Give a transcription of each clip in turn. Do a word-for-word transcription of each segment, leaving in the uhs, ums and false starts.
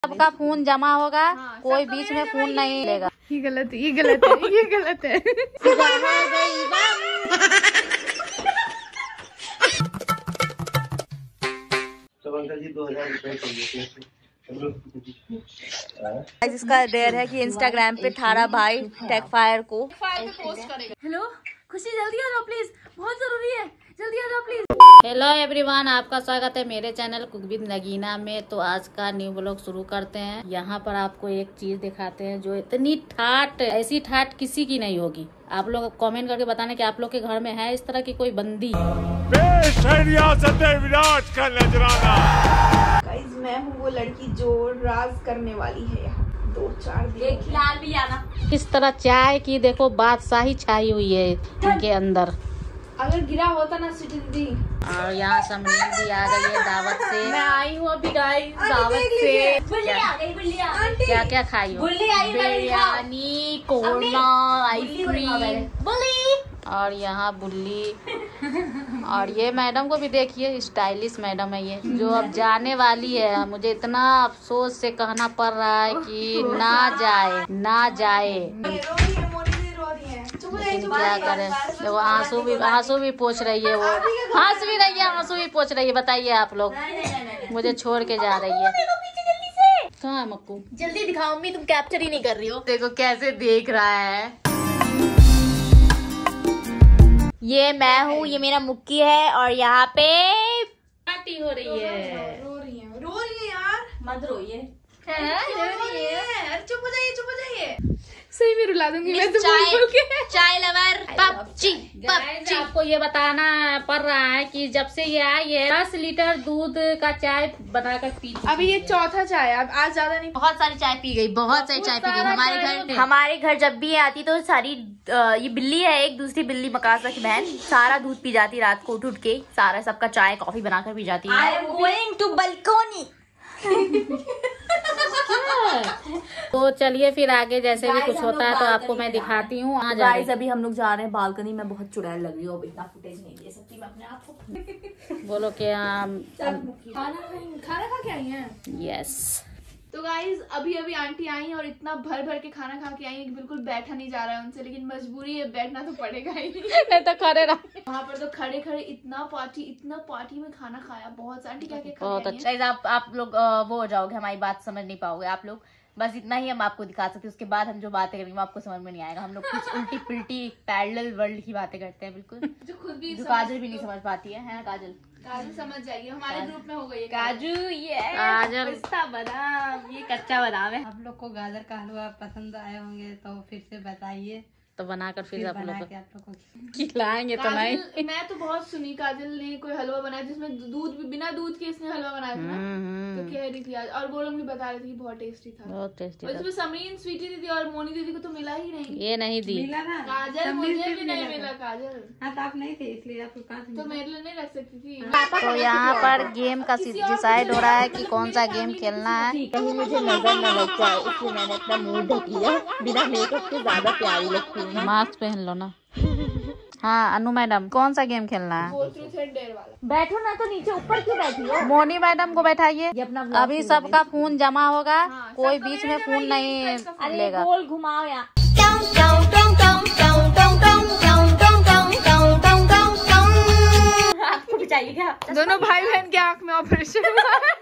सबका खून जमा होगा। हाँ, कोई बीच में खून नहीं लेगा। ये गलत है, ये गलत है, ये गलत है। दो हजार रुपए चाहिए। इसका देर है कि इंस्टाग्राम पे थारा भाई टेक फायर को पोस्ट करेगा। हेलो खुशी, जल्दी आ जाओ प्लीज, बहुत जरूरी है, जल्दी आ जाओ प्लीज। हेलो एवरीवन, आपका स्वागत है मेरे चैनल कुक विद नगीना में। तो आज का न्यू ब्लॉग शुरू करते हैं। यहाँ पर आपको एक चीज दिखाते हैं जो इतनी ठाट, ऐसी ठाट किसी की नहीं होगी। आप लोग कमेंट करके बताने कि आप लोग के घर में है इस तरह की कोई बंदी। विराट का नजराना। गाइस, मैं हूँ वो लड़की जो राज करने वाली है यहाँ दो चार दिन। एक खिलाल भी आना। इस तरह चाय की देखो बादशाही छाई हुई है इनके अंदर। अगर गिरा होता ना सिटी दीदी। और यहाँ समरीन भी आ गई है दावत से। मैं आई हूँ अभी गाइस दावत से। क्या क्या, क्या खाई हो? बिरयानी, कोरमा, आइसक्रीम और यहाँ बुल्ली। और ये मैडम को भी देखिए, स्टाइलिश मैडम है ये, जो अब जाने वाली है। मुझे इतना अफसोस से कहना पड़ रहा है कि ना जाए ना जाए, लेकिन क्या करे। वो आंसू भी आंसू भी पोंछ रही है, वो हंस भी रही है, आंसू भी पोंछ रही है। बताइए आप लोग, मुझे छोड़ के जा रही है। कहाँ है मक्कू? जल्दी दिखाओ मम्मी, तुम कैप्चर ही नहीं कर रही हो। देखो कैसे देख रहा है। ये मैं हूँ, ये मेरा मुक्की है और यहाँ पे पार्टी हो रही है। रो रही है, रो रही है यार, मत रोइए। चुप हो जाइए, चुप हो जाइए। सही में रुला दूंगी मैं तो चाय, बोल के। चाय लवर पपची पपची। आपको ये बताना पड़ रहा है कि जब से ये आई है दस लीटर दूध का चाय बनाकर पी। अभी ये चौथा चाय, अब आज ज्यादा नहीं। बहुत सारी चाय पी गई, बहुत सारी चाय पी गई। हमारे घर हमारे घर जब भी आती तो सारी ये बिल्ली है, एक दूसरी बिल्ली मकासा की बहन, सारा दूध पी जाती रात को उठ उठ के, सारा सबका चाय कॉफी बनाकर पी जाती है। I am going to balcony. तो चलिए फिर आगे जैसे भी कुछ होता है तो आपको मैं दिखाती हूँ। गाइस अभी हम लोग जा रहे हैं बालकनी में, बहुत चुड़ैल लग रही हो, इतना फुटेज नहीं दे सकती मैं अपने आप को। बोलो क्या खाना खाना खा के आई हैं? यस। तो गाइज अभी अभी आंटी आई और इतना भर भर के खाना खा के आई है कि बिल्कुल बैठा नहीं जा रहा है उनसे, लेकिन मजबूरी है, बैठना तो पड़ेगा ही। नहीं तो खड़े रहो। वहाँ पर तो खड़े खड़े इतना पार्टी इतना पार्टी में खाना खाया। बहुत आंटी क्या क्या बहुत अच्छा। आप आप लोग वो हो जाओगे, हमारी बात समझ नहीं पाओगे आप लोग। बस इतना ही हम आपको दिखा सकते हैं, उसके बाद हम जो बातें करेंगे वो आपको समझ में नहीं आएगा। हम लोग कुछ उल्टी पिल्टी पैरेलल वर्ल्ड की बातें करते हैं बिल्कुल, जो खुद भी जो काजल भी नहीं समझ पाती है, है काजल? काजू समझ जाइए, हमारे ग्रुप में हो गई है काजू। ये काजल पिस्ता बादाम, ये कच्चा बादाम है। आप लोग को गाजर का हलवा पसंद आए होंगे तो फिर से बताइए, तो बनाकर फिर, फिर आप लोग के आप लोग को खिलाएंगे तो नहीं। मैं तो बहुत सुनी काजल ने कोई हलवा बनाया जिसमें दूध भी, बिना दूध के इसने हलवा बनाया था ना, तो कह रही थी आज, और वो लोग भी बता रहे थे कि बहुत टेस्टी था, बहुत टेस्टी था। इसमें समरीन, स्वीटी दीदी और मोनी दीदी को तो मिला ही नहीं। ये नहीं दी मिला ना, काजल मुझे भी नहीं मिला। काजल हाँ तो आप नहीं थे इसलिए आपको कहाँ से तो मेरे लिए नहीं रख सकती थी। तो यहाँ पर गेम का डिसाइड हो रहा है कि कौन सा गेम खेलना है। कहीं मुझे नजर न लग जाए इसलिए मैंने अपना मुंह ढक लिया, बिना मेकअप के ज्यादा प्यारी लगती है। मास्क पहन लो ना। हाँ अनु मैडम, कौन सा गेम खेलना है? वो ट्रूथ एंड डेयर वाला। बैठो ना तो नीचे, ऊपर क्यों बैठी हो? मोनी मैडम को बैठाइए। अपना अभी सबका खून जमा होगा। हाँ, कोई बीच में खून नहीं लेगा। गोल घुमाओ यहाँ। आपको भी चाहिए क्या? दोनों भाई बहन के आँख में ऑपरेशन।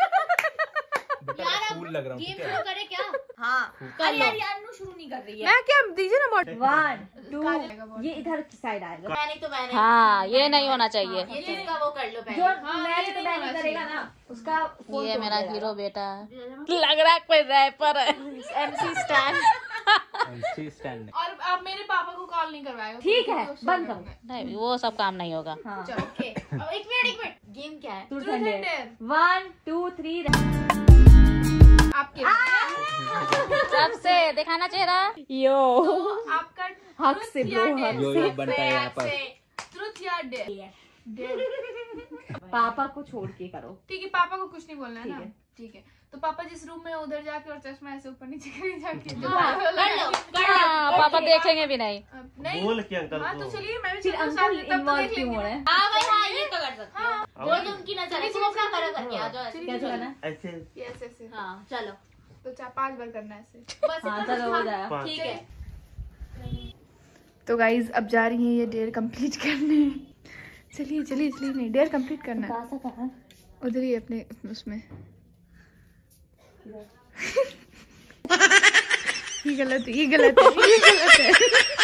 फूल लग रहा हूँ। गेम शुरू करे क्या? हाँ कर यार, यार शुरू नहीं कर रही है। मैं क्या दीजिए ना मोट। वन टू, ये इधर की साइड आएगा। मैंने तो मैंने हाँ, ये नहीं होना चाहिए। ये जिसका वो कर लो पहले। जो मैंने तो मैंने करेगा ना उसका। ये मेरा हीरो बेटा है। लग रहा है कोई रैपर है। MC Stan. MC Stan. और आप मेरे पापा को कॉल नहीं करवाएगा? ठीक है, बंद करो। नहीं वो सब काम नहीं होगा। हाँ ओके। एक मिनट एक मिनट, गेम क्या है? Truth and dare. One two three. आपके सबसे दिखाना चेहरा। यो तो आपका हक से ब्रो, हक यो यो बनता है यहाँ पर। ट्रूथ या डेयर? पापा को छोड़ के करो। ठीक है, पापा को कुछ नहीं बोलना है ना? ठीक है। ठीक है, तो पापा जिस रूम में उधर जाके और चश्मा ऐसे ऊपर नीचे करी जाके जो हाँ, कर लो, कर हाँ, पापा देखेंगे भी नहीं। नहीं बोल के अंकल हाँ को। तो चलिए मैं भी फिर चलूं अंकल साथ में, तब तो इन्वॉल्व देख क्यों हो लेंगे रहे हैं? हाँ भाई हाँ, ये तो कर सकते हैं। हाँ जो तो उनकी नजर है, तुम अपना खड़ा करके आ जाओ। चलिए, क्या चलिए। चलाना? ऐसे ऐसे ऐसे। हाँ चलो। तो चार पांच बार करना है ऐसे। बस हाँ, चलो हो जाएगा। ठीक है। तो गाइज अब जा रही हैं ये डेयर कंप्लीट करने। चलिए चलिए चलिए, नहीं डेयर कंप्लीट करना है। उधर ही अपने उसमें। ये गलत है, ये गलत है, ये गलत है।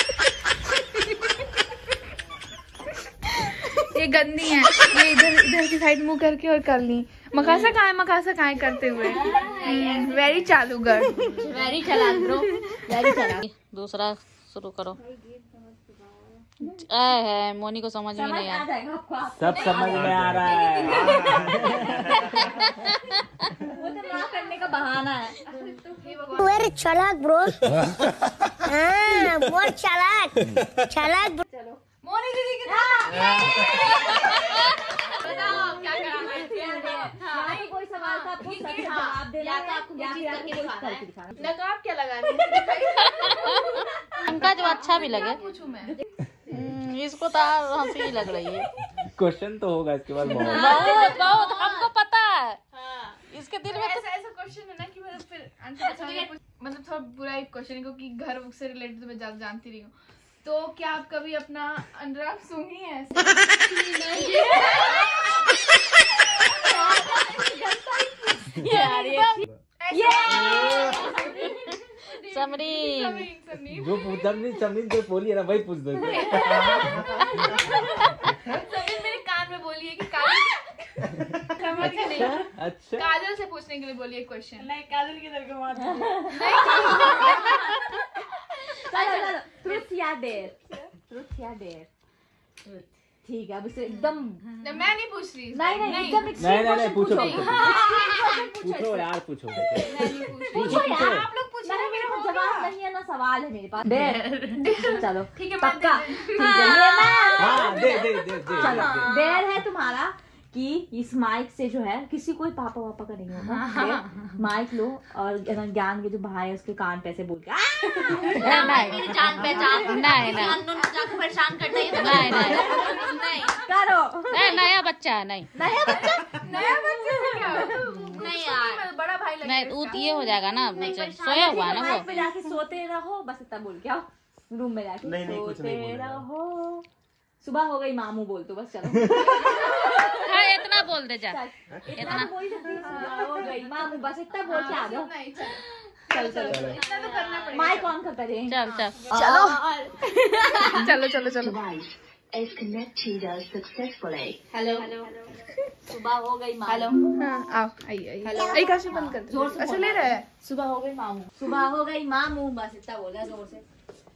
ये गंदी है। ये इधर इधर की साइड मुंह करके और कर ली। मकासा कहाँ है, मकासा कहाँ है करते हुए। वेरी चालूगर, वेरी चालाक ब्रो, वेरी चालाक। दूसरा शुरू करो। ऐ है मोनी को समझ में नहीं आया। सब समझ में आ रहा है। वो तो ना करने का बहाना है। वेरी चालाक ब्रो। हाँ बहुत चालाक, चालाक। चलो मोनी दीदी के बताओ क्या कराना है। कोई सवाल का आपको सही जवाब देना है, आपको कोई चीज करके दिखाना है। नकाब क्या लगानी है? उनका जो अच्छा भी लगे। पूछूं मैं? इसको तो हंसी लग रही है। क्वेश्चन तो होगा इसके बाद। बहुत बहुत बहुत हमको पता है। इसके दिल में ऐसा ऐसा क्वेश्चन है ना कि मतलब फिर आंसर मतलब थोड़ा बुरा एक क्वेश्चन है, क्योंकि घर से रिलेटेड तो मैं ज्यादा जानती रही हूँ। तो क्या आप कभी अपना अंडरआर्म सूंघी हैं? समरी जो पूछा नहीं समरीन जो बोली है ना वही पूछ दो। समरीन मेरे कान में बोली है कि काजल समझ के नहीं। अच्छा काजल से पूछने के लिए बोली है क्वेश्चन। नहीं काजल की तरफ मार ट्रुथ या डेयर, ट्रुथ या डेयर। ठीक है, अब इसे एकदम मैं नहीं पूछ रही। नहीं नहीं एकदम नहीं नहीं नहीं पूछो पूछो पूछो पूछो यार पूछो पूछो यार। आप लोग पूछ रहे हैं, मेरे पास जवाब नहीं है ना सवाल है मेरे पास। डेयर चलो ठीक है, पक्का। ठीक है ये मैं हाँ दे दे दे दे चलो डेयर है तुम्हारा कि इस माइक से जो है किसी कोई पापा वापा का नहीं होगा। माइक लो और ज्ञान के जो भाई है उसके कान पे ऐसे बोल के नहीं जान पहचान नहीं नहीं परेशान करते हैं। नहीं नहीं नहीं करो। नहीं नया बच्चा है। नहीं नया बच्चा नया बच्चा से क्या? नहीं यार बड़ा भाई लगे। नहीं वो ये हो जाएगा ना, सोया हुआ ना वो। माइक पे जाके सोते रहो बस, इतना बोल के आओ रूम में जाके नहीं, नहीं, कुछ नहीं सोते बोलना। रहो। सुबह हो गई मामू बोल तो बस चलो। हाँ इतना बोल दे जा। इतना तो बोल सकती है, सुबह हो गई मामू बस इतना बोल के आ जाओ। नहीं चलो चल चलो इतना तो करना पड़ेगा। माइक ऑन कर पहले। चल चल चलो चलो चलो चलो। हेलो सुबह हो गई मामू। हेलो हाँ आओ आइए आइए। एक आंसू बंद कर दो। अच्छा ले रहा है। सुबह हो गई मामू, सुबह हो गई मामू बस इतना बोला जोर से।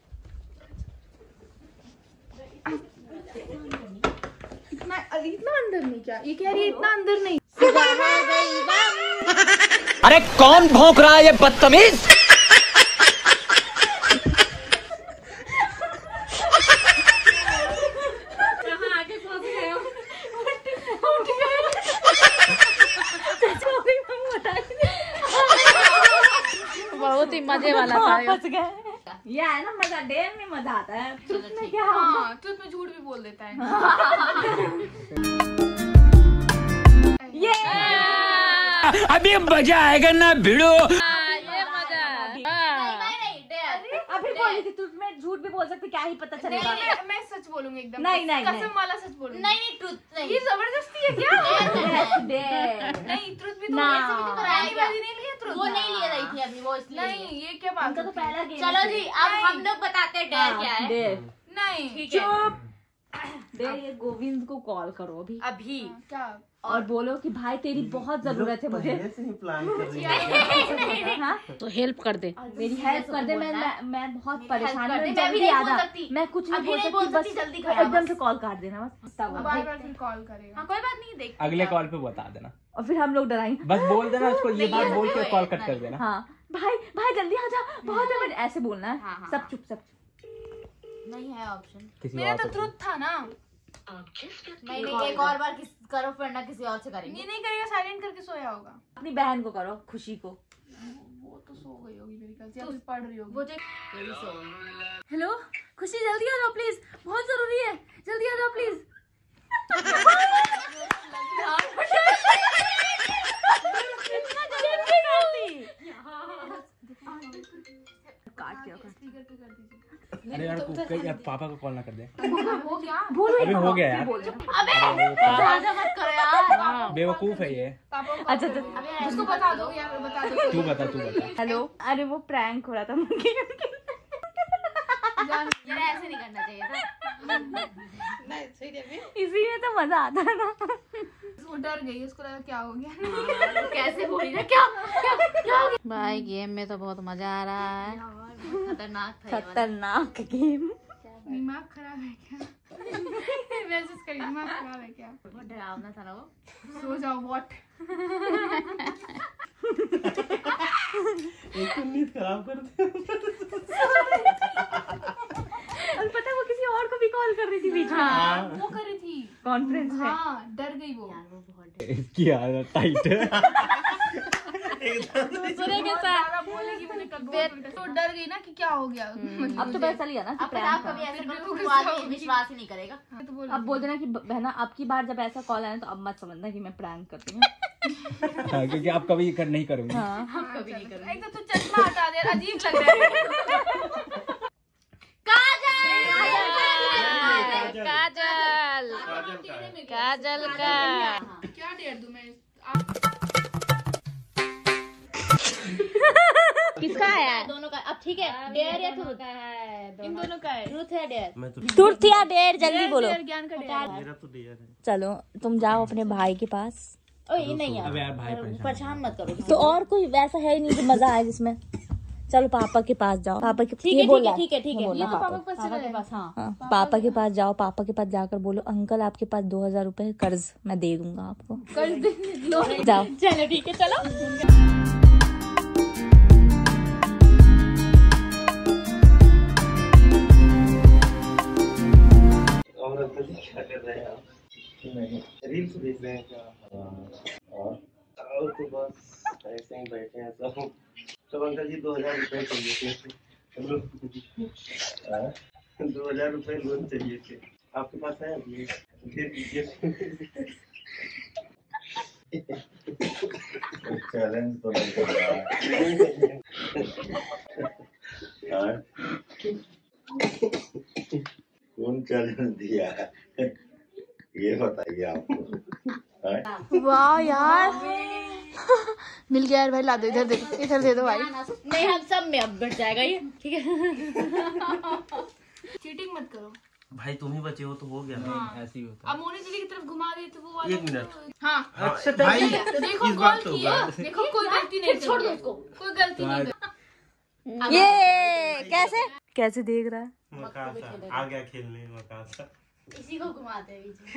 इतना इतना अंदर नहीं, क्या ये कह रही है इतना अंदर नहीं। सुबह हो गई मामू। अरे कौन भौंक रहा है ये बदतमीज? बहुत ही मजे वाला था ये। ये है ना मजा, डेयर में मजा आता है। ट्रुथ में क्या हाँ ट्रुथ में झूठ भी बोल देता है। ये अभी मजा आएगा ना भिड़ो। ये मजा। अभी बोली थी ट्रुथ में झूठ भी बोल सकते, क्या ही पता चलेगा। मैं मैं सच बोलूंगी एकदम। नहीं, नहीं, कसम नहीं। वाला सच बोलूंगी। नहीं नहीं ट्रुथ नहीं, ये जबरदस्ती है क्या? डेयर नहीं ट्रुथ भी तो ना। ऐसे भी तो पहली बार ही नहीं लिया ट्रुथ। वो नहीं ले रही थी अभी वो इसलिए। नहीं ये क्या बात उनका तो होती है? पहला गेम। चलो जी अब हम लोग बताते हैं डेयर क्या है। डेयर नहीं चुप। डेयर ये गोविंद को कॉल करो अभी अभी क्या? और बोलो कि भाई तेरी बहुत जरूरत है मुझे। पहले से ही प्लान कर रही है। हाँ? तो हेल्प कर दे। मेरी हेल्प कर दे। मैं मैं मैं बहुत परेशान कर हूँ। दे, मैं भी जल्दी नहीं आ बोल जा। सकती। मैं कुछ नहीं अभी बोल नहीं बोल सकती, बस सकती, जल्दी करा एकदम बस। से कॉल काट देना बस। वो बार बार फिर कॉल करेगा। हाँ कोई बात नहीं, देख अगले कॉल पे बता देना। और फिर हम लोग डराएंगे। बस बोल देना उसको ये बात बोल के कॉल कट कर देना। हाँ भाई भाई जल्दी आ जा, बहुत है ऐसे बोलना है। हाँ, हाँ, सब चुप सब चुप। नहीं है ऑप्शन। किसी मेरा और तो से ट्रुथ था ना। नहीं नहीं एक और बार किस करो फिर ना किसी और से करेंगे। ये नहीं करेगा, साइलेंट करके सोया होगा। अपनी बहन को करो, खुशी को। वो तो सो गई होगी मेरी ख्याल से, या फिर पढ़ रही होगी। वो देख हेलो खुशी जल्दी आ जाओ प्लीज, बहुत जरूरी है, जल्दी आ जाओ प्लीज। अरे यार कहीं यार पापा को कॉल ना कर दे। हो गया अभी हो गया यार। ज्यादा मत करो यार। बेवकूफ है ये। पापा को अच्छा अच्छा उसको बता दो यार, बता दो। तू बता तू बता। हेलो। अरे वो प्रैंक हो रहा था मुझे। यार ऐसे नहीं करना चाहिए था। इसीलिए तो मजा आता है ना। वो डर गई, उसको लगा क्या हो गया। कैसे बोली ना क्या क्या क्या हो गया? भाई गेम में तो बहुत मजा आ रहा है। खतरनाक था ये वाला। खतरनाक गेम। दिमाग खराब है क्या? मैसेज करी, दिमाग खराब है क्या? बहुत डरावना था ना वो। सो जाओ व्हाट। एक तो नींद खराब कर दे। और पता है वो किसी और को भी कॉल कर रही थी बीच में। हाँ, वो कर रही थी कॉन्फ्रेंस में। हाँ, डर गई वो। यार वो बहुत इसकी हालत टाइट है। दूसरे के साथ बोलेगी मुझे कब तो डर गई ना कि क्या हो गया। अब तो पता चल गया ना कि अब prank आप था। कभी ऐसा करो तो आदमी विश्वास ही नहीं करेगा। तो बोल अब बोल देना कि बहना आपकी बार जब ऐसा कॉल आया तो अब मत समझना कि मैं प्रैंक करती हूँ। हाँ, क्योंकि आप कभी कर नहीं करोगे। हाँ कभी नहीं करेगा। एक तो तू चश्मा हटा दे, अजीब लग रहा है। काजल काजल का क्या डेढ़ दूं मैं? किसका है? दोनों का अब ठीक है। डेयर या ट्रूथ है? इन दोनों का है। ट्रूथ है डेयर? ट्रूथ या डेयर जल्दी बोलो। ज्ञान का डेयर। चलो तुम जाओ अपने भाई के पास। ओ ये नहीं अब यार, यार भाई परेशान परेशान मत करो। तो और कोई वैसा है ही नहीं जो मजा आए जिसमें। चलो पापा के पास जाओ। पापा के ठीक ये है बोल ठीक रहा है ठीक है ठीक है। बोलना ये तो पापा पापा के पास चले जाएगा। हाँ हाँ, पापा के पास जाओ। पापा के पास जाकर बोलो अंकल आपके पास दो हजार रूपए कर्ज मैं दे दूंगा आपको। कर दे। जाओ। चलो ठीक है चलो। और अंकल जी क्या कर रहे हैं आप? रील्स देख रहे हैं क्या? और और तो बस ऐसे ही बैठे हैं सब। तो अंकल जी दो हजार रुपये चाहिए थे। दो हजार रुपये लोन चाहिए थे, आपके पास है अभी? दे दीजिए। चैलेंज तो नहीं कर रहा है। कौन चैलेंज दिया है ये बताइए आपको। वाह यार, मिल गया यार भाई। ला दो, इधर दे दो, इधर दे दो भाई। नहीं हम सब में अब बैठ जाएगा ये, ठीक है। चीटिंग मत करो भाई, तुम ही बचे हो तो हो गया। हाँ। ऐसे ही होता अब मोनी दीदी की तरफ घुमा दिए तो वो वाला। एक मिनट। हाँ अच्छा भाई, देखो इस बार कॉल तो किया, होगा। देखो कोई गलती नहीं, छोड़ दो उसको, कोई गलती नहीं कर। ये कैसे कैसे देख रहा है? मकासा आ गया खेलने। मकासा इसी को घुमाते हैं बीच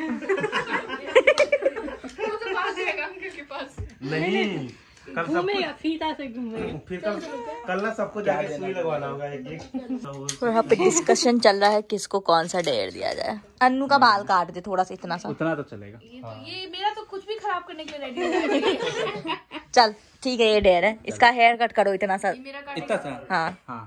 वो तो पास जाएगा अंकल के पास। नहीं, कल घूमेगा फीता से घूमेगा। फिर कल कल ना सबको जाके सुई लगवाना होगा एक एक। तो यहाँ पे डिस्कशन चल रहा है किसको कौन सा डेयर दिया जाए। अन्नू का बाल काट दे थोड़ा सा, इतना सा। उतना तो चलेगा। ये तो ये मेरा तो कुछ भी खराब करने के लिए रेडी है। चल ठीक है ये डेयर है, इसका हेयर कट करो इतना सा। मेरा काट इतना सा। हाँ हाँ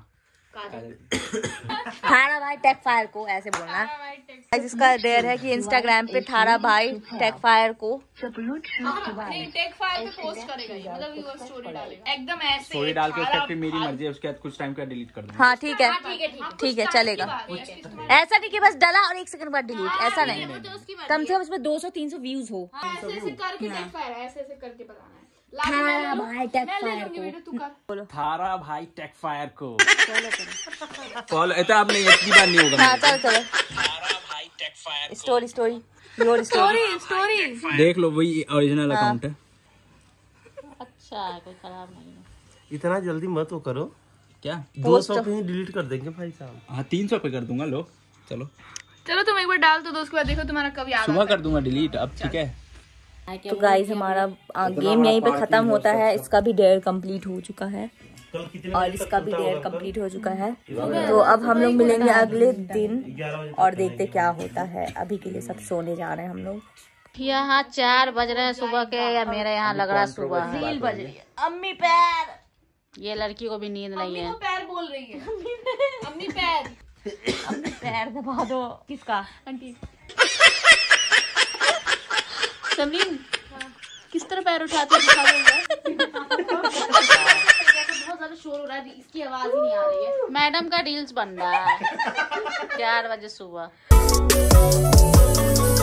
थारा भाई टेक फायर को ऐसे बोलना है। जिसका डेयर है कि इंस्टाग्राम पे थारा भाई टेक फायर को नहीं टेक फायर पे पोस्ट करेगा ये, मतलब व्यूअर स्टोरी डालेगा एकदम ऐसे। स्टोरी डाल के उसके बाद फिर मेरी मर्जी है, उसके बाद कुछ टाइम के बाद डिलीट कर दूंगा। हाँ ठीक है ठीक है ठीक है। ठीक है चलेगा। ऐसा नहीं कि बस डाला और एक सेकंड बाद डिलीट, ऐसा नहीं। कम से कम उसमें दो सौ तीन सौ व्यूज हो। ऐसे ऐसे करके टेक फायर है, ऐसे ऐसे करके बताना है। थारा भाई टेक फायर को थारा भाई टेक फायर को फॉलो। इतना अब नहीं, इतनी बार नहीं होगा। हाँ चलो चलो story story your story story देख लो, वही ओरिजिनल अकाउंट है। अच्छा है, कोई खराब नहीं है। इतना जल्दी मत वो करो। क्या दो सौ पे ही डिलीट कर देंगे भाई साहब। हाँ तीन सौ पे कर दूंगा। लो चलो चलो तुम एक बार डाल दो, उसके बाद देखो तुम्हारा कब याद सुबह कर दूंगा डिलीट। अब ठीक है। तो गाइस हमारा गेम यहीं पे खत्म होता है। इसका भी डेयर कंप्लीट हो चुका है और इसका भी डेयर कंप्लीट हो चुका है। तो अब हम लोग मिलेंगे अगले दिन और देखते क्या होता है। अभी के लिए सब सोने जा रहे हैं हम लोग। यहाँ चार बज रहे हैं सुबह के, या मेरे यहाँ लग रहा है सुबह है। रील बज रही है। अम्मी पैर, ये लड़की को भी नींद नहीं है। पैर बोल रही है। अम्मी पैर, अम्मी पैर दबा दो। किसका? आंटी समरीन किस तरह पैर उठाते दिखा दूंगा। बहुत ज्यादा शोर हो रहा है, इसकी आवाज ही नहीं आ रही है। मैडम का रील्स बन रहा है चार बजे सुबह।